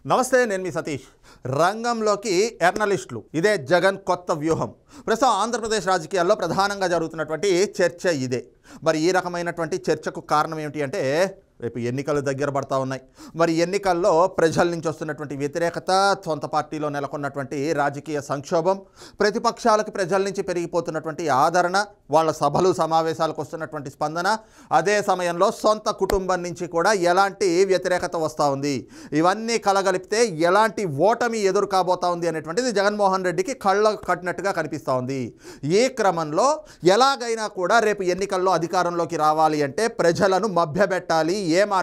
నమస్తే, నేను మీ సతీష్. రంగంలోకి జర్నలిస్టులు, ఇదే జగన్ కొత్త వ్యూహం. ప్రస్తుతం ఆంధ్రప్రదేశ్ రాజకీయాల్లో ప్రధానంగా జరుగుతున్నటువంటి చర్చ ఇదే. మరి ఈ రకమైనటువంటి చర్చకు కారణం ఏమిటి అంటే, రేపు ఎన్నికలు దగ్గర పడతా ఉన్నాయి. మరి ఎన్నికల్లో ప్రజల నుంచి వస్తున్నటువంటి వ్యతిరేకత, సొంత పార్టీలో నెలకొన్నటువంటి రాజకీయ సంక్షోభం, ప్రతిపక్షాలకు ప్రజల నుంచి పెరిగిపోతున్నటువంటి ఆదరణ, వాళ్ళ సభలు సమావేశాలకు వస్తున్నటువంటి స్పందన, అదే సమయంలో సొంత కుటుంబం నుంచి కూడా ఎలాంటి వ్యతిరేకత వస్తూ ఉంది, ఇవన్నీ కలగలిపితే ఎలాంటి ఓటమి ఎదురు కాబోతా ఉంది అనేటువంటిది జగన్మోహన్ రెడ్డికి కళ్ళ కట్టినట్టుగా కనిపిస్తూ ఉంది. ఈ క్రమంలో ఎలాగైనా కూడా రేపు ఎన్నికల్లో అధికారంలోకి రావాలి అంటే ప్రజలను మభ్యపెట్టాలి,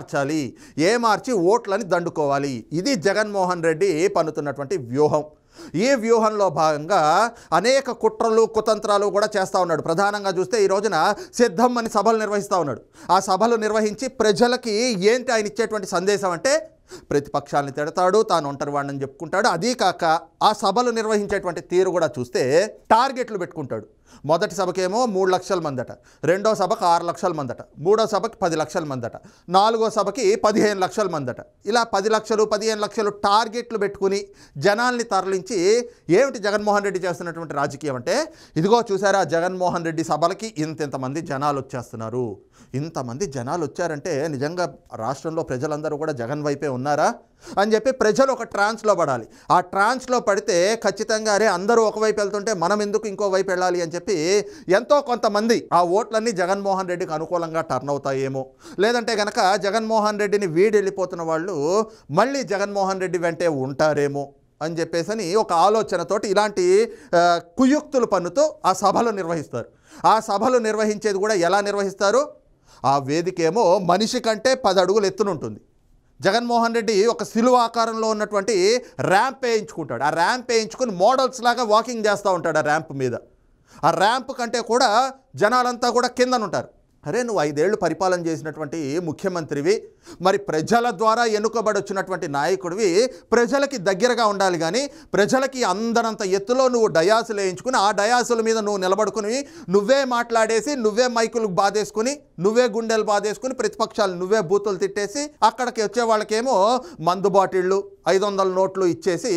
ఏమార్చి ఓట్లని దండుకోవాలి. ఇది జగన్మోహన్ రెడ్డి పన్నుతున్నటువంటి వ్యూహం. ఈ వ్యూహంలో భాగంగా అనేక కుట్రలు కుతంత్రాలు కూడా చేస్తూ ఉన్నాడు. ప్రధానంగా చూస్తే ఈ రోజున సిద్ధం అని సభలు నిర్వహిస్తూ ఉన్నాడు. ఆ సభలు నిర్వహించి ప్రజలకి ఏంటి ఆయన ఇచ్చేటువంటి సందేశం అంటే, ప్రతిపక్షాలను తిడతాడు, తాను ఒంటరి వాడిని చెప్పుకుంటాడు. అదీ కాక ఆ సభలు నిర్వహించేటువంటి తీరు కూడా చూస్తే టార్గెట్లు పెట్టుకుంటాడు. మొదటి సభకేమో 3 లక్షల మందట, రెండో సభకు 6 లక్షల మందట, మూడో సభకి 10 లక్షల మందట, నాలుగో సభకి 15 లక్షల మందట. ఇలా 10 లక్షలు 15 లక్షలు టార్గెట్లు పెట్టుకుని జనాల్ని తరలించి ఏమిటి జగన్మోహన్ రెడ్డి చేస్తున్నటువంటి రాజకీయం అంటే, ఇదిగో చూసారా జగన్మోహన్ రెడ్డి సభలకి ఇంతమంది జనాలు వచ్చేస్తున్నారు. ఇంతమంది జనాలు వచ్చారంటే నిజంగా రాష్ట్రంలో ప్రజలందరూ కూడా జగన్ వైపే ఉన్నారా అని చెప్పి ప్రజలు ఒక ట్రాన్స్లో పడాలి. ఆ ట్రాన్స్లో పడితే ఖచ్చితంగా అరే అందరూ ఒకవైపు వెళ్తుంటే మనం ఎందుకు ఇంకో వైపు వెళ్ళాలి అని చెప్పి ఎంతో కొంతమంది ఆ ఓట్లన్నీ జగన్మోహన్ రెడ్డికి అనుకూలంగా టర్న్ అవుతాయేమో, లేదంటే కనుక జగన్మోహన్ రెడ్డిని వీడి వెళ్ళిపోతున్న వాళ్ళు మళ్ళీ జగన్మోహన్ రెడ్డి వెంటే ఉంటారేమో అని చెప్పేసి ఒక ఆలోచనతోటి ఇలాంటి కుయుక్తులు పన్నుతూ ఆ సభలు నిర్వహిస్తారు. ఆ సభలు నిర్వహించేది కూడా ఎలా నిర్వహిస్తారు, ఆ వేదికేమో మనిషి కంటే 10 అడుగులు ఎత్తునుంటుంది. జగన్మోహన్ రెడ్డి ఒక సిలువ ఆకారంలో ఉన్నటువంటి ర్యాంప్ వేయించుకుంటాడు. ఆ ర్యాంప్ వేయించుకుని మోడల్స్ లాగా వాకింగ్ చేస్తూ ఉంటాడు ఆ ర్యాంప్ మీద. ఆ ర్యాంప్ కంటే కూడా జనాలంతా కూడా కిందనుంటారు. అరే నువ్వు 5 ఏళ్ళు పరిపాలన చేసినటువంటి ముఖ్యమంత్రివి, మరి ప్రజల ద్వారా ఎన్నుకబడి వచ్చినటువంటి నాయకుడివి, ప్రజలకి దగ్గరగా ఉండాలి. కానీ ప్రజలకి అందరంత ఎత్తులో నువ్వు డయాసులు వేయించుకుని ఆ డయాసుల మీద నువ్వు నిలబడుకుని నువ్వే మాట్లాడేసి, నువ్వే మైకులు బాధేసుకుని, నువ్వే గుండెలు బాధేసుకుని, ప్రతిపక్షాలు నువ్వే బూతులు తిట్టేసి, అక్కడికి వచ్చే వాళ్ళకేమో మందు బాటిళ్ళు 500 నోట్లు ఇచ్చేసి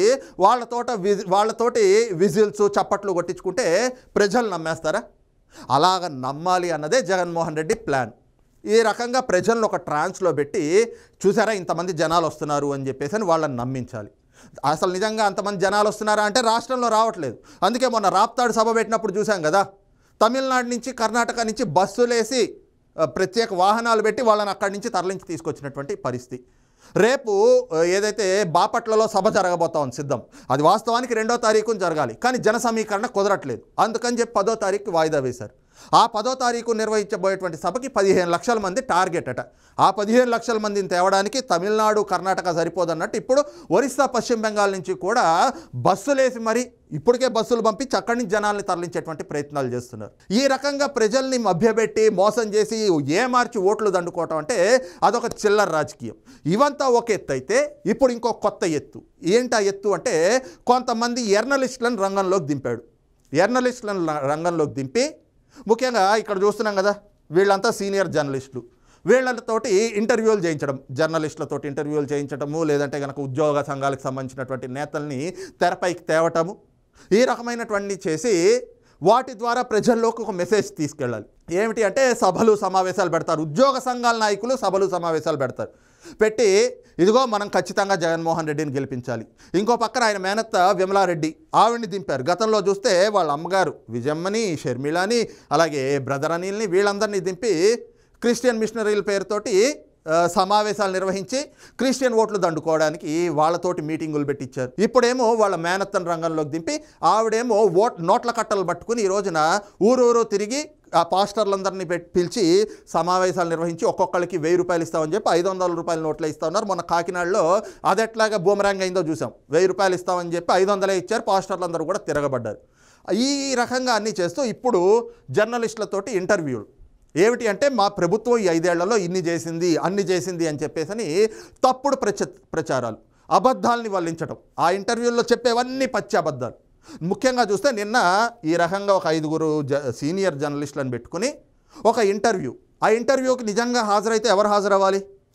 వాళ్ళతోటి విజిల్స్ చప్పట్లు కొట్టించుకుంటే ప్రజలు నమ్మేస్తారా? అలాగ నమ్మాలి అన్నదే జగన్మోహన్ రెడ్డి ప్లాన్. ఈ రకంగా ప్రజలను ఒక ట్రాన్స్లో పెట్టి చూసారా ఇంతమంది జనాలు వస్తున్నారు అని చెప్పేసి వాళ్ళని నమ్మించాలి. అసలు నిజంగా అంతమంది జనాలు వస్తున్నారా అంటే రాష్ట్రంలో రావట్లేదు. అందుకే మొన్న రాప్తాడు సభ పెట్టినప్పుడు చూసాం కదా, తమిళనాడు నుంచి కర్ణాటక నుంచి బస్సులేసి ప్రత్యేక వాహనాలు పెట్టి వాళ్ళని అక్కడి నుంచి తరలించి తీసుకొచ్చినటువంటి పరిస్థితి. రేపు ఏదైతే బాపట్లలో సభ జరగబోతా ఉంది సిద్ధం, అది వాస్తవానికి 2వ తారీఖున జరగాలి. కానీ జన సమీకరణ కుదరట్లేదు. అందుకని చెప్పి 10వ తారీఖుకి వాయిదా వేశారు. ఆ 10వ తారీఖు నిర్వహించబోయేటువంటి సభకి 15 లక్షల మంది టార్గెట్ అట. ఆ 15 లక్షల మందిని తేవడానికి తమిళనాడు కర్ణాటక సరిపోదన్నట్టు ఇప్పుడు ఒరిస్సా పశ్చిమ బెంగాల్ నుంచి కూడా బస్సులేసి మరి ఇప్పటికే బస్సులు పంపించి అక్కడి నుంచి జనాల్ని తరలించేటువంటి ప్రయత్నాలు చేస్తున్నారు. ఈ రకంగా ప్రజల్ని మభ్యపెట్టి మోసం చేసి ఏమార్చి ఓట్లు దండుకోవటం అంటే అదొక చిల్లర రాజకీయం. ఇవంతా ఒక ఎత్తు అయితే ఇప్పుడు ఇంకో కొత్త ఎత్తు. ఏంటి ఆ ఎత్తు అంటే, కొంతమంది జర్నలిస్టులను రంగంలోకి దింపాడు. జర్నలిస్టులను రంగంలోకి దింపి ముఖ్యంగా ఇక్కడ చూస్తున్నాం కదా, వీళ్ళంతా సీనియర్ జర్నలిస్టులు. వీళ్ళతోటి ఇంటర్వ్యూలు చేయించడం, జర్నలిస్టులతోటి ఇంటర్వ్యూలు చేయించడము, లేదంటే కనుక ఉద్యోగ సంఘాలకు సంబంధించినటువంటి నేతల్ని తెరపైకి తేవటము, ఈ రకమైనటువంటి చేసి వాటి ద్వారా ప్రజల్లోకి ఒక మెసేజ్ తీసుకెళ్ళాలి. ఏమిటి అంటే సభలు సమావేశాలు పెడతారు. ఉద్యోగ సంఘాల నాయకులు సభలు సమావేశాలు పెడతారు. పెట్టి ఇదిగో మనం ఖచ్చితంగా జగన్మోహన్ రెడ్డిని గెలిపించాలి. ఇంకో పక్కన ఆయన మేనత్త విమలారెడ్డి, ఆవిడ్ని దింపారు. గతంలో చూస్తే వాళ్ళ అమ్మగారు విజయమ్మని, షర్మిలాని, అలాగే బ్రదర్ అనిల్ని, వీళ్ళందరినీ దింపి క్రిస్టియన్ మిషనరీల పేరుతోటి సమావేశాలు నిర్వహించి క్రిస్టియన్ ఓట్లు దండుకోవడానికి వాళ్ళతోటి మీటింగులు పెట్టించారు. ఇప్పుడేమో వాళ్ళ మేనత్తను రంగంలోకి దింపి ఆవిడేమో నోట్ల కట్టలు పట్టుకుని ఈ రోజున ఊరూరు తిరిగి ఆ పాస్టర్లందరినీ పిలిచి సమావేశాలు నిర్వహించి ఒక్కొక్కరికి 1000 రూపాయలు ఇస్తామని చెప్పి 500 రూపాయల నోట్లు ఇస్తా ఉన్నారు. మొన్న కాకినాడలో అది ఎట్లాగా బూమరాంగ్ అయిందో చూసాం. 1000 రూపాయలు ఇస్తామని చెప్పి 500 ఇచ్చారు. పాస్టర్లందరూ కూడా తిరగబడ్డారు. ఈ రకంగా అన్నీ చేస్తూ ఇప్పుడు జర్నలిస్టులతోటి ఇంటర్వ్యూలు ఏమిటి అంటే, మా ప్రభుత్వం ఈ 5 ఏళ్లలో ఇన్ని చేసింది అన్ని చేసింది అని చెప్పేసి తప్పుడు ప్రచారాలు, అబద్ధాలని వల్లించడం. ఆ ఇంటర్వ్యూల్లో చెప్పేవన్నీ పచ్చి అబద్ధాలు. ముఖ్యంగా చూస్తే నిన్న ఈ రకంగా ఒక 5గురు సీనియర్ జర్నలిస్టులను పెట్టుకుని ఒక ఇంటర్వ్యూ, ఆ ఇంటర్వ్యూకి నిజంగా హాజరైతే ఎవరు హాజరవ్వాలి?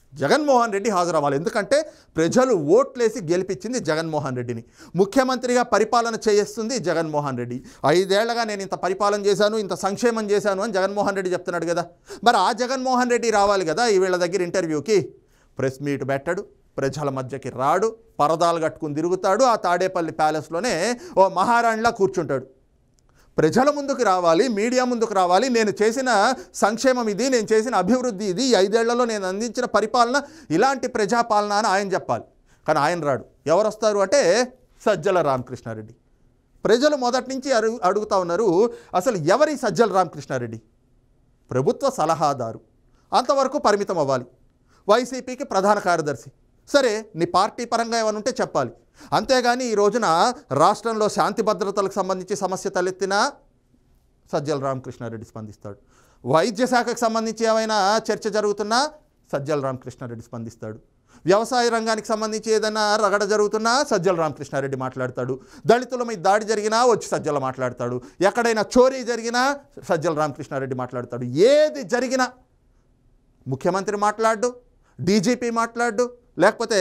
జగన్మోహన్ రెడ్డి హాజరవ్వాలి. ఎందుకంటే ప్రజలు ఓట్లేసి గెలిపించింది జగన్మోహన్ రెడ్డిని. ముఖ్యమంత్రిగా పరిపాలన చేస్తుంది జగన్మోహన్ రెడ్డి. 5 ఏళ్లుగా నేను ఇంత పరిపాలన చేశాను, ఇంత సంక్షేమం చేశాను అని జగన్మోహన్ రెడ్డి చెప్తున్నాడు కదా. మరి ఆ జగన్మోహన్ రెడ్డి రావాలి కదా వీళ్ళ దగ్గర ఇంటర్వ్యూకి. ప్రెస్ మీట్ పెట్టాడు, ప్రజల మధ్యకి రాడు, పరదాలు కట్టుకుని తిరుగుతాడు, ఆ తాడేపల్లి ప్యాలెస్లోనే ఓ మహారాణిలా కూర్చుంటాడు. ప్రజల ముందుకు రావాలి, మీడియా ముందుకు రావాలి, నేను చేసిన సంక్షేమం ఇది, నేను చేసిన అభివృద్ధి ఇది, 5 ఏళ్లలో నేను అందించిన పరిపాలన ఇలాంటి ప్రజాపాలన అని ఆయన చెప్పాలి. కానీ ఆయన రాడు. ఎవరు వస్తారు అంటే సజ్జల రామకృష్ణారెడ్డి. ప్రజలు మొదటి నుంచి అడుగుతా ఉన్నారు, అసలు ఎవరి సజ్జల రామకృష్ణారెడ్డి? ప్రభుత్వ సలహాదారు, అంతవరకు పరిమితం అవ్వాలి. వైసీపీకి ప్రధాన కార్యదర్శి. సరే, నీ పార్టీ పరంగా ఏమైనా ఉంటే చెప్పాలి. అంతేగాని ఈ రోజున రాష్ట్రంలో శాంతి భద్రతలకు సంబంధించి సమస్య తలెత్తినా సజ్జల రామకృష్ణారెడ్డి స్పందిస్తాడు. వైద్య శాఖకు సంబంధించి ఏమైనా చర్చ జరుగుతున్నా సజ్జల రామకృష్ణారెడ్డి స్పందిస్తాడు. వ్యవసాయ రంగానికి సంబంధించి ఏదైనా రగడ జరుగుతున్నా సజ్జల రామకృష్ణారెడ్డి మాట్లాడతాడు. దళితుల మీద దాడి జరిగినా వచ్చి సజ్జల మాట్లాడతాడు. ఎక్కడైనా చోరీ జరిగినా సజ్జల రామకృష్ణారెడ్డి మాట్లాడతాడు. ఏది జరిగినా ముఖ్యమంత్రి మాట్లాడు, డీజీపీ మాట్లాడు, లేకపోతే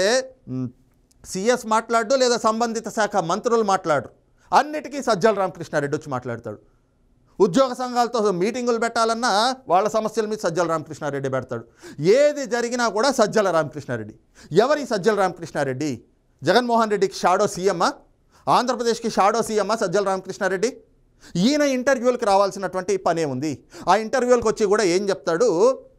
సిఎస్ మాట్లాడు, లేదా సంబంధిత శాఖ మంత్రులు మాట్లాడు. అన్నిటికీ సజ్జల రామకృష్ణారెడ్డి వచ్చి మాట్లాడతాడు. ఉద్యోగ సంఘాలతో మీటింగులు పెట్టాలన్నా వాళ్ళ సమస్యల మీద సజ్జల రామకృష్ణారెడ్డి పెడతాడు. ఏది జరిగినా కూడా సజ్జల రామకృష్ణారెడ్డి. ఎవరి సజ్జల రామకృష్ణారెడ్డి? జగన్మోహన్ రెడ్డికి షాడో సీఎమ్మా? ఆంధ్రప్రదేశ్కి షాడో సీఎమ్మా సజ్జల రామకృష్ణారెడ్డి? ఈయన ఇంటర్వ్యూలకు రావాల్సినటువంటి పనే ఉంది. ఆ ఇంటర్వ్యూలకు వచ్చి కూడా ఏం చెప్తాడు?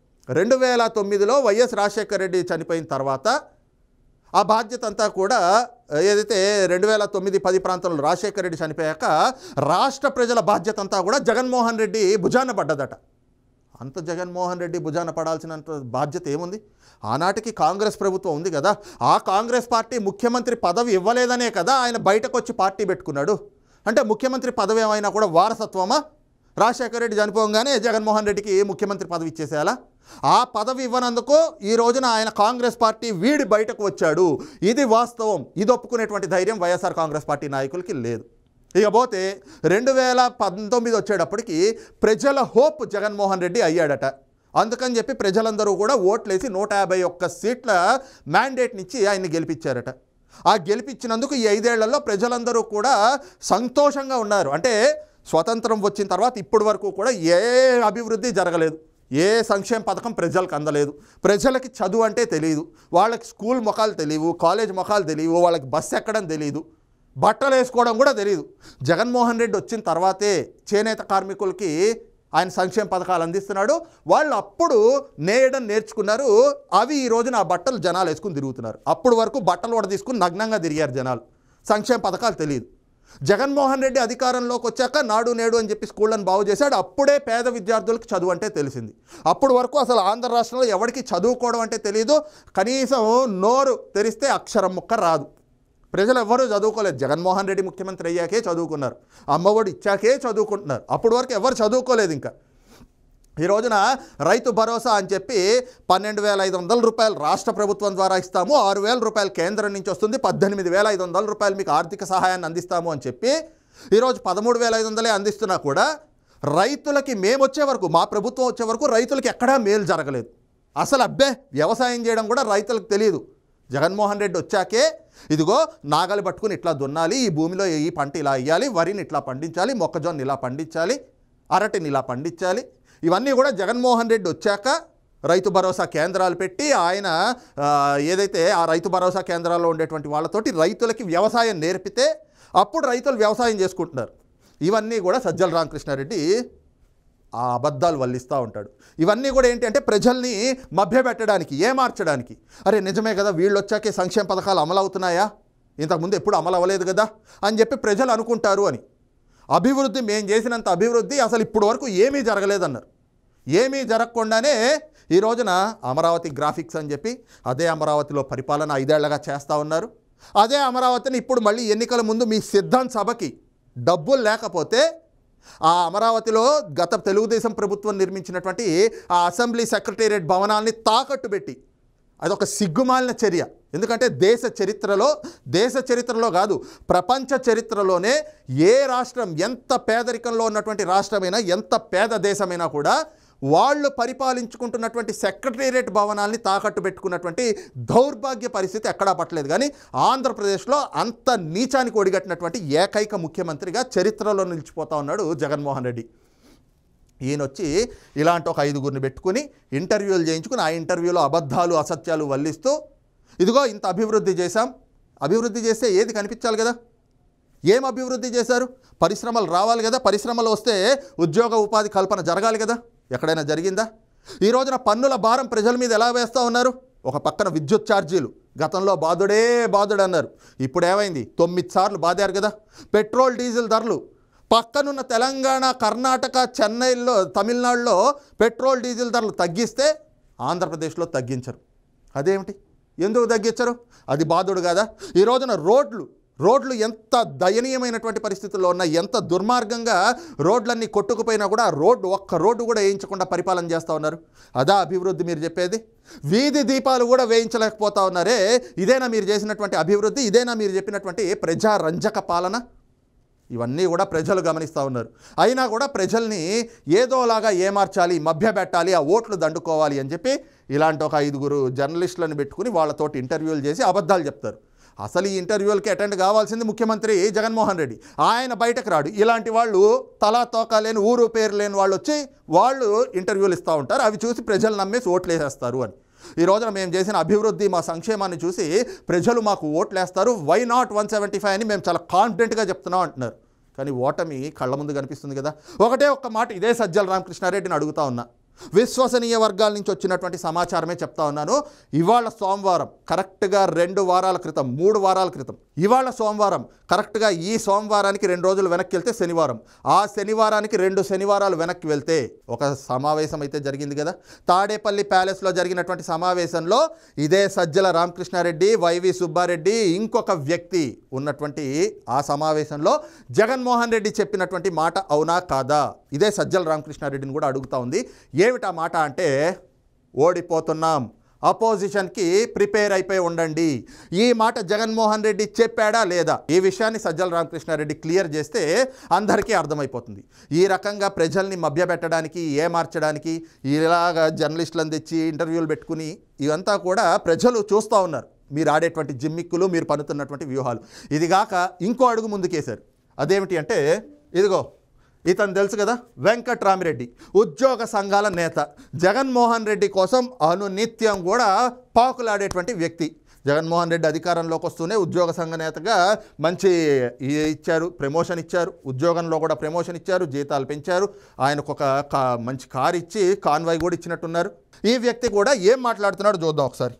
2009లో వైఎస్ రాజశేఖర రెడ్డి చనిపోయిన తర్వాత ఆ బాధ్యత అంతా కూడా ఏదైతే 2009-10 ప్రాంతంలో రాజశేఖర రెడ్డి చనిపోయాక రాష్ట్ర ప్రజల బాధ్యత అంతా కూడా జగన్మోహన్ రెడ్డి భుజాన పడ్డదట. అంత జగన్మోహన్ రెడ్డి భుజాన పడాల్సినంత బాధ్యత ఏముంది? ఆనాటికి కాంగ్రెస్ ప్రభుత్వం ఉంది కదా. ఆ కాంగ్రెస్ పార్టీ ముఖ్యమంత్రి పదవి ఇవ్వలేదనే కదా ఆయన బయటకు వచ్చి పార్టీ పెట్టుకున్నాడు. అంటే ముఖ్యమంత్రి పదవి ఏమైనా కూడా వారసత్వమా? రాజశేఖర రెడ్డి చనిపోగానే జగన్మోహన్ రెడ్డికి ముఖ్యమంత్రి పదవి ఇచ్చేసేయాలా? ఆ పదవి ఇవ్వనందుకు ఈ రోజున ఆయన కాంగ్రెస్ పార్టీ వీడి బయటకు వచ్చాడు. ఇది వాస్తవం. ఇది ఒప్పుకునేటువంటి ధైర్యం వైఎస్ఆర్ కాంగ్రెస్ పార్టీ నాయకులకి లేదు. ఇకపోతే 2019 వచ్చేటప్పటికి ప్రజల హోప్ జగన్మోహన్ రెడ్డి అయ్యాడట. అందుకని చెప్పి ప్రజలందరూ కూడా ఓట్లేసి 151 సీట్ల మ్యాండేట్నిచ్చి ఆయన్ని గెలిపించారట. ఆ గెలిపించినందుకు ఈ 5 ఏళ్లలో ప్రజలందరూ కూడా సంతోషంగా ఉన్నారు. అంటే స్వతంత్రం వచ్చిన తర్వాత ఇప్పటి వరకు కూడా ఏ అభివృద్ధి జరగలేదు, ఏ సంక్షేమ పథకం ప్రజలకు అందలేదు. ప్రజలకి చదువు అంటే తెలియదు, వాళ్ళకి స్కూల్ మొఖాలు తెలియవు, కాలేజ్ మొఖాలు తెలియవు, వాళ్ళకి బస్సు ఎక్కడం తెలియదు, బట్టలు వేసుకోవడం కూడా తెలియదు. జగన్మోహన్ రెడ్డి వచ్చిన తర్వాతే చేనేత కార్మికులకి ఆయన సంక్షేమ పథకాలు అందిస్తున్నాడు. వాళ్ళు అప్పుడు నేయడం నేర్చుకున్నారు. అవి ఈ రోజున ఆ బట్టలు జనాలు వేసుకుని తిరుగుతున్నారు. అప్పుడు వరకు బట్టలు కూడా తీసుకుని నగ్నంగా తిరిగారు జనాలు. సంక్షేమ పథకాలు తెలియదు. జగన్మోహన్ రెడ్డి అధికారంలోకి వచ్చాక నాడు నేడు అని చెప్పి స్కూళ్ళను బాగు చేశాడు. అప్పుడే పేద విద్యార్థులకు చదువు అంటే తెలిసింది. అప్పటి వరకు అసలు ఆంధ్ర రాష్ట్రంలో ఎవరికి చదువుకోవడం అంటే తెలియదు. కనీసం నోరు తెరిస్తే అక్షరం ముక్క రాదు. ప్రజలు ఎవ్వరూ చదువుకోలేదు. జగన్మోహన్ రెడ్డి ముఖ్యమంత్రి అయ్యాకే చదువుకున్నారు. అమ్మఒడి ఇచ్చాకే చదువుకుంటున్నారు. అప్పటి వరకు ఎవరు చదువుకోలేదు. ఇంకా ఈ రోజున రైతు భరోసా అని చెప్పి 12,500 రూపాయలు రాష్ట్ర ప్రభుత్వం ద్వారా ఇస్తాము, 6,000 రూపాయలు కేంద్రం నుంచి వస్తుంది, 18,500 రూపాయలు మీకు ఆర్థిక సహాయాన్ని అందిస్తాము అని చెప్పి ఈరోజు 13,500 అందిస్తున్నా కూడా రైతులకి మేము వచ్చే వరకు, మా ప్రభుత్వం వచ్చే వరకు రైతులకి ఎక్కడా మేలు జరగలేదు. అసలు అబ్బే వ్యవసాయం చేయడం కూడా రైతులకు తెలియదు. జగన్మోహన్ రెడ్డి వచ్చాకే ఇదిగో నాగలి పట్టుకుని ఇట్లా దున్నాలి, ఈ భూమిలో ఈ పంట ఇలా వేయాలి, వరిని ఇట్లా పండించాలి, మొక్కజొన్న ఇలా పండించాలి, అరటిని ఇలా పండించాలి, ఇవన్నీ కూడా జగన్మోహన్ రెడ్డి వచ్చాక రైతు భరోసా కేంద్రాలు పెట్టి ఆయన ఏదైతే ఆ రైతు భరోసా కేంద్రాల్లో ఉండేటువంటి వాళ్ళతోటి రైతులకి వ్యవసాయం నేర్పితే అప్పుడు రైతులు వ్యవసాయం చేసుకుంటున్నారు. ఇవన్నీ కూడా సజ్జల రామకృష్ణారెడ్డి ఆ అబద్ధాలు వల్లిస్తూ ఉంటాడు. ఇవన్నీ కూడా ఏంటి అంటే ప్రజల్ని మభ్యపెట్టడానికి, ఏమార్చడానికి. అరే నిజమే కదా, వీళ్ళు వచ్చాకే సంక్షేమ పథకాలు అమలు అవుతున్నాయా, ఇంతకుముందు ఎప్పుడు అమలు అవ్వలేదు కదా అని చెప్పి ప్రజలు అనుకుంటారు అని. అభివృద్ధి మేము చేసినంత అభివృద్ధి అసలు ఇప్పుడు వరకు ఏమీ జరగలేదన్నారు. ఏమీ జరగకుండానే ఈ రోజున అమరావతి గ్రాఫిక్స్ అని చెప్పి అదే అమరావతిలో పరిపాలన 5 ఏళ్లుగా చేస్తూ ఉన్నారు. అదే అమరావతిని ఇప్పుడు మళ్ళీ ఎన్నికల ముందు మీ సిద్ధాంత సభకి డబ్బులు లేకపోతే ఆ అమరావతిలో గత తెలుగుదేశం ప్రభుత్వం నిర్మించినటువంటి ఆ అసెంబ్లీ సెక్రటేరియట్ భవనాల్ని తాకట్టు పెట్టి, అదొక సిగ్గుమాలిన చర్య. ఎందుకంటే దేశ చరిత్రలో కాదు, ప్రపంచ చరిత్రలోనే ఏ రాష్ట్రం ఎంత పేదరికంలో ఉన్నటువంటి రాష్ట్రమైనా, ఎంత పేద దేశమైనా కూడా వాళ్ళు పరిపాలించుకుంటున్నటువంటి సెక్రటేరియట్ భవనాల్ని తాకట్టు పెట్టుకున్నటువంటి దౌర్భాగ్య పరిస్థితి ఎక్కడా పట్టలేదు. కానీ ఆంధ్రప్రదేశ్లో అంత నీచానికి ఒడిగట్టినటువంటి ఏకైక ముఖ్యమంత్రిగా చరిత్రలో నిలిచిపోతా ఉన్నాడు జగన్మోహన్ రెడ్డి. ఈయన వచ్చి ఇలాంటి ఒక 5గురిని పెట్టుకుని ఇంటర్వ్యూలు చేయించుకుని ఆ ఇంటర్వ్యూలో అబద్ధాలు అసత్యాలు వల్లిస్తూ ఇదిగో ఇంత అభివృద్ధి చేశాం, అభివృద్ధి చేస్తే ఏది కనిపించాలి కదా, ఏం అభివృద్ధి చేశారు, పరిశ్రమలు రావాలి కదా, పరిశ్రమలు వస్తే ఉద్యోగ ఉపాధి కల్పన జరగాలి కదా, ఎక్కడైనా జరిగిందా? ఈ రోజున పన్నుల భారం ప్రజల మీద ఎలా వేస్తూ ఉన్నారు? ఒక పక్కన విద్యుత్ ఛార్జీలు గతంలో బాదుడే బాదుడు అన్నారు, ఇప్పుడు ఏమైంది 9 సార్లు బాదారు కదా. పెట్రోల్ డీజిల్ ధరలు పక్కనున్న తెలంగాణ, కర్ణాటక, చెన్నైలో, తమిళనాడులో పెట్రోల్ డీజిల్ ధరలు తగ్గిస్తే ఆంధ్రప్రదేశ్లో తగ్గించరు. అదేమిటి, ఎందుకు తగ్గించరు? అది బాధుడు కదా. ఈ రోజున రోడ్లు ఎంత దయనీయమైనటువంటి పరిస్థితుల్లో ఉన్నాయి, ఎంత దుర్మార్గంగా రోడ్లన్నీ కొట్టుకుపోయినా కూడా ఒక్క రోడ్డు కూడా వేయించకుండా పరిపాలన చేస్తూ ఉన్నారు. అదా అభివృద్ధి మీరు చెప్పేది? వీధి దీపాలు కూడా వేయించలేకపోతా ఉన్నారే, ఇదేనా మీరు చేసినటువంటి అభివృద్ధి? ఇదేనా మీరు చెప్పినటువంటి ప్రజారంజక పాలన? ఇవన్నీ కూడా ప్రజలు గమనిస్తూ ఉన్నారు. అయినా కూడా ప్రజల్ని ఏదోలాగా ఏమార్చాలి, మభ్యపెట్టాలి, ఆ ఓట్లు దండుకోవాలి అని చెప్పి ఇలాంటి ఒక 5గురు జర్నలిస్టులను పెట్టుకుని వాళ్ళతోటి ఇంటర్వ్యూలు చేసి అబద్ధాలు చెప్తారు. అసలు ఈ ఇంటర్వ్యూలకి అటెండ్ కావాల్సింది ముఖ్యమంత్రి జగన్మోహన్ రెడ్డి. ఆయన బయటకు రాడు. ఇలాంటి వాళ్ళు తలా తోక లేని, ఊరు పేరు లేని వాళ్ళు వచ్చి వాళ్ళు ఇంటర్వ్యూలు ఇస్తూ ఉంటారు. అవి చూసి ప్రజలు నమ్మేసి ఓట్లు వేసేస్తారు అని. ఈ రోజున మేము చేసిన అభివృద్ధి, మా సంక్షేమాన్ని చూసి ప్రజలు మాకు ఓట్లేస్తారు, వై నాట్ 175 అని మేము చాలా కాన్ఫిడెంట్గా చెప్తున్నాం అంటున్నారు. కానీ ఓటమి కళ్ళ ముందు కనిపిస్తుంది కదా. ఒకటే ఒక్క మాట ఇదే సజ్జల రామకృష్ణారెడ్డిని అడుగుతా ఉన్నా, విశ్వసనీయ వర్గాల నుంచి వచ్చినటువంటి సమాచారమే చెప్తా ఉన్నాను. ఇవాళ సోమవారం కరెక్ట్గా 2 వారాల క్రితం, 3 వారాల క్రితం, ఇవాళ సోమవారం కరెక్ట్గా ఈ సోమవారానికి 2 రోజులు వెనక్కి వెళ్తే శనివారం, ఆ శనివారానికి 2 శనివారాలు వెనక్కి వెళ్తే ఒక సమావేశం అయితే జరిగింది కదా. తాడేపల్లి ప్యాలెస్లో జరిగినటువంటి సమావేశంలో ఇదే సజ్జల రామకృష్ణారెడ్డి, వైవి సుబ్బారెడ్డి, ఇంకొక వ్యక్తి ఉన్నటువంటి ఆ సమావేశంలో జగన్మోహన్ రెడ్డి చెప్పినటువంటి మాట అవునా కాదా? ఇదే సజ్జల రామకృష్ణారెడ్డిని కూడా అడుగుతా ఉంది. ఏమిటా మాట అంటే, ఓడిపోతున్నాం, అపోజిషన్కి ప్రిపేర్ అయిపోయి ఉండండి. ఈ మాట జగన్మోహన్ రెడ్డి చెప్పాడా లేదా? ఈ విషయాన్ని సజ్జల రామకృష్ణారెడ్డి క్లియర్ చేస్తే అందరికీ అర్థమైపోతుంది. ఈ రకంగా ప్రజల్ని మభ్యపెట్టడానికి, ఏమార్చడానికి ఇలాగా జర్నలిస్టులను తెచ్చి ఇంటర్వ్యూలు పెట్టుకుని ఇవంతా కూడా ప్రజలు చూస్తూ ఉన్నారు. మీరు ఆడేటువంటి జిమ్మిక్కులు, మీరు పన్నుతున్నటువంటి వ్యూహాలు. ఇదిగాక ఇంకో అడుగు ముందుకేశారు. అదేమిటి అంటే, ఇదిగో ఇతను తెలుసు కదా, వెంకట్రామిరెడ్డి, ఉద్యోగ సంఘాల నేత, జగన్మోహన్ రెడ్డి కోసం అనునిత్యం కూడా పాకులాడేటువంటి వ్యక్తి. జగన్మోహన్ రెడ్డి అధికారంలోకి వస్తూనే ఉద్యోగ సంఘ నేతగా మంచి ఇచ్చారు, ప్రమోషన్ ఇచ్చారు, ఉద్యోగంలో కూడా ప్రమోషన్ ఇచ్చారు, జీతాలు పెంచారు, ఆయనకు ఒక మంచి కారు ఇచ్చి కాన్వాయ్ కూడా ఇచ్చినట్టున్నారు. ఈ వ్యక్తి కూడా ఏం మాట్లాడుతున్నాడు చూద్దాం ఒకసారి.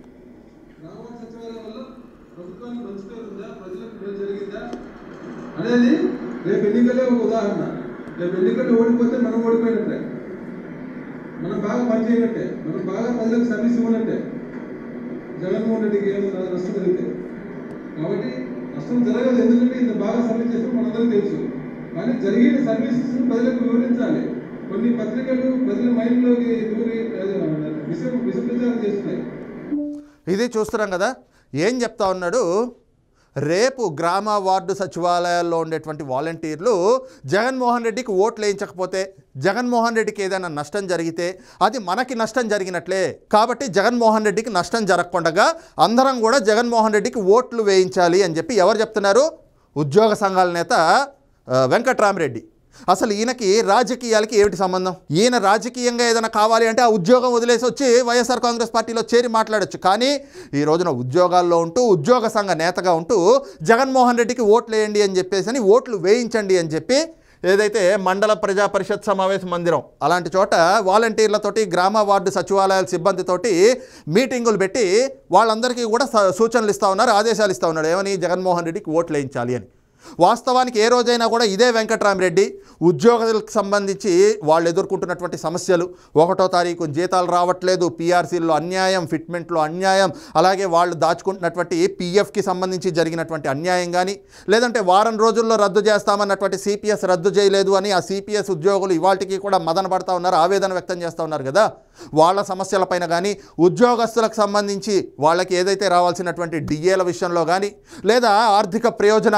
అనేది రేపు ఎన్నికలే ఒక ఉదాహరణ. రేపు ఎన్నికల్లో ఓడిపోతే మనం ఓడిపోయినట్టే, మనం బాగా పనిచేయనట్టే, మనం బాగా ప్రజలకు సర్వీస్ ఇవ్వనట్టే. జగన్మోహన్ రెడ్డికి ఏమైనా నష్టం జరిగితే, కాబట్టి నష్టం జరగదు. ఎందుకంటే ఇంత బాగా సర్వీస్ చేస్తే మనందరికీ తెలుసు. కానీ జరిగిన సర్వీసెస్ ప్రజలకు వివరించాలి. కొన్ని పత్రికలు ప్రజల మైండ్లోకి దూరి విషప్రచారం చేస్తున్నాయి. ఇది చూస్తున్నాం కదా. ఏం చెప్తా ఉన్నాడు? రేపు గ్రామ వార్డు సచివాలయాల్లో ఉండేటువంటి వాలంటీర్లు జగన్మోహన్ రెడ్డికి ఓట్లు వేయించకపోతే, జగన్మోహన్ రెడ్డికి ఏదైనా నష్టం జరిగితే అది మనకి నష్టం జరిగినట్లే. కాబట్టి జగన్మోహన్ రెడ్డికి నష్టం జరగకుండా అందరం కూడా జగన్మోహన్ రెడ్డికి ఓట్లు వేయించాలి అని చెప్పి ఎవరు చెప్తున్నారు? ఉద్యోగ సంఘాల నేత వెంకట్రామిరెడ్డి. అసలు ఈయనకి రాజకీయాలకి ఏమిటి సంబంధం? ఈయన రాజకీయంగా ఏదైనా కావాలి అంటే ఆ ఉద్యోగం వదిలేసి వచ్చి వైఎస్ఆర్ కాంగ్రెస్ పార్టీలో చేరి మాట్లాడచ్చు. కానీ ఈ రోజున ఉద్యోగాల్లో ఉంటూ, ఉద్యోగ సంఘ నేతగా ఉంటూ జగన్మోహన్ రెడ్డికి ఓట్లు వేయండి అని చెప్పేసి, ఓట్లు వేయించండి అని చెప్పి ఏదైతే మండల ప్రజా పరిషత్ సమావేశ మందిరం అలాంటి చోట వాలంటీర్లతోటి, గ్రామ వార్డు సచివాలయాల సిబ్బందితోటి మీటింగులు పెట్టి వాళ్ళందరికీ కూడా సూచనలు ఇస్తూ ఉన్నారు, ఆదేశాలు ఇస్తూ ఉన్నారు. ఏమని? జగన్మోహన్ రెడ్డికి ఓట్లు వేయించాలి అని. వాస్తవానికి ఏ రోజైనా కూడా ఇదే వెంకట్రామిరెడ్డి ఉద్యోగులకు సంబంధించి వాళ్ళు ఎదుర్కొంటున్నటువంటి సమస్యలు, 1వ తారీఖు జీతాలు రావట్లేదు, పీఆర్సీల్లో అన్యాయం, ఫిట్మెంట్లో అన్యాయం, అలాగే వాళ్ళు దాచుకుంటున్నటువంటి పీఎఫ్కి సంబంధించి జరిగినటువంటి అన్యాయం కానీ, లేదంటే వారం రోజుల్లో రద్దు చేస్తామన్నటువంటి సిపిఎస్ రద్దు చేయలేదు అని ఆ సిపిఎస్ ఉద్యోగులు ఇవాళకి కూడా మదన పడతా ఉన్నారు, ఆవేదన వ్యక్తం చేస్తూ ఉన్నారు కదా. వాళ్ళ సమస్యలపైన కానీ, ఉద్యోగస్తులకు సంబంధించి వాళ్ళకి ఏదైతే రావాల్సినటువంటి డిఏల విషయంలో కానీ, లేదా ఆర్థిక ప్రయోజనాలు ఏవైతే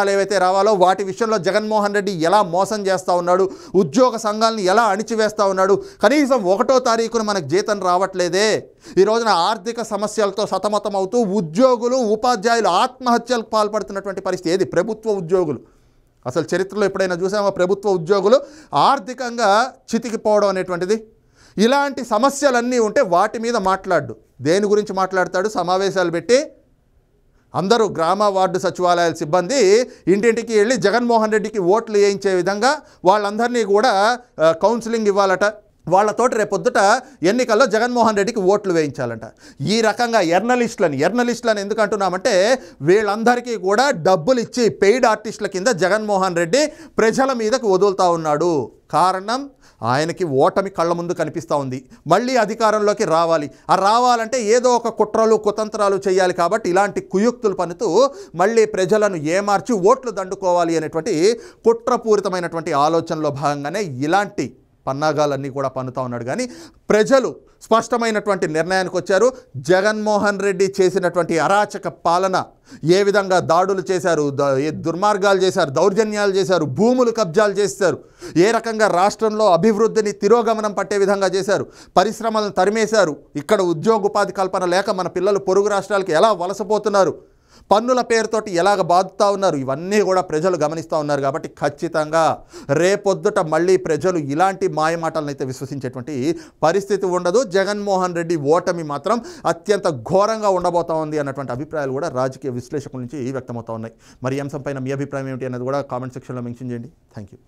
రావాలో వాటి విషయంలో జగన్మోహన్ రెడ్డి ఎలా మోసం చేస్తూ ఉన్నాడు, ఉద్యోగ సంఘాలను ఎలా అణిచివేస్తూ ఉన్నాడు. కనీసం 1వ తారీఖున మనకు జీతం రావట్లేదే. ఈ రోజున ఆర్థిక సమస్యలతో సతమతం అవుతూ ఉద్యోగులు, ఉపాధ్యాయులు ఆత్మహత్యలకు పాల్పడుతున్నటువంటి పరిస్థితి. ఏది ప్రభుత్వ ఉద్యోగులు? అసలు చరిత్రలో ఎప్పుడైనా చూసామా ప్రభుత్వ ఉద్యోగులు ఆర్థికంగా చితికిపోవడం అనేటువంటిది? ఇలాంటి సమస్యలన్నీ ఉంటే వాటి మీద మాట్లాడు. దేని గురించి మాట్లాడతాడు? సమావేశాలు పెట్టి అందరూ గ్రామ వార్డు సచివాలయాల సిబ్బంది ఇంటింటికి వెళ్ళి జగన్మోహన్ రెడ్డికి ఓట్లు వేయించే విధంగా వాళ్ళందరినీ కూడా కౌన్సిలింగ్ ఇవ్వాలట. వాళ్ళతోటి రేపొద్దుట ఎన్నికల్లో జగన్మోహన్ రెడ్డికి ఓట్లు వేయించాలంట. ఈ రకంగా ఎర్నలిస్టులను ఎందుకు అంటున్నామంటే వీళ్ళందరికీ కూడా డబ్బులు ఇచ్చి పెయిడ్ ఆర్టిస్టుల కింద జగన్మోహన్ రెడ్డి ప్రజల మీదకు వదులుతూ ఉన్నాడు. కారణం ఆయనకి ఓటమి కళ్ళ ముందు కనిపిస్తూ ఉంది. మళ్ళీ అధికారంలోకి రావాలంటే ఏదో ఒక కుట్రలు కుతంత్రాలు చేయాలి. కాబట్టి ఇలాంటి కుయుక్తులు పన్నుతూ మళ్ళీ ప్రజలను ఏమార్చి ఓట్లు దండుకోవాలి అనేటువంటి కుట్రపూరితమైనటువంటి ఆలోచనలో భాగంగానే ఇలాంటి పన్నాగాలన్నీ కూడా పన్నుతూ ఉన్నాడు. కానీ ప్రజలు స్పష్టమైనటువంటి నిర్ణయానికి వచ్చారు. జగన్మోహన్ రెడ్డి చేసినటువంటి అరాచక పాలన, ఏ విధంగా దాడులు చేశారు, దుర్మార్గాలు చేశారు, దౌర్జన్యాలు చేశారు, భూములు కబ్జాలు చేశారు, ఏ రకంగా రాష్ట్రంలో అభివృద్ధిని తిరోగమనం పట్టే విధంగా చేశారు, పరిశ్రమలను తరిమేశారు, ఇక్కడ ఉద్యోగోపాధి కల్పన లేక మన పిల్లలు పొరుగు రాష్ట్రాలకు ఎలా వలసపోతున్నారు, పన్నుల పేరుతోటి ఎలాగ బాదుతూ ఉన్నారు, ఇవన్నీ కూడా ప్రజలు గమనిస్తూ ఉన్నారు. కాబట్టి ఖచ్చితంగా రేపొద్దుట మళ్ళీ ప్రజలు ఇలాంటి మాయమాటలను అయితే విశ్వసించేటువంటి పరిస్థితి ఉండదు. జగన్మోహన్ రెడ్డి ఓటమి మాత్రం అత్యంత ఘోరంగా ఉండబోతా ఉంది అన్నటువంటి అభిప్రాయాలు కూడా రాజకీయ విశ్లేషకుల నుంచి వ్యక్తమవుతూ ఉన్నాయి. మరి ఈ అంశంపైన మీ అభిప్రాయం ఏమిటి అన్నది కూడా కామెంట్ సెక్షన్లో మెన్షన్ చేయండి. Thank you.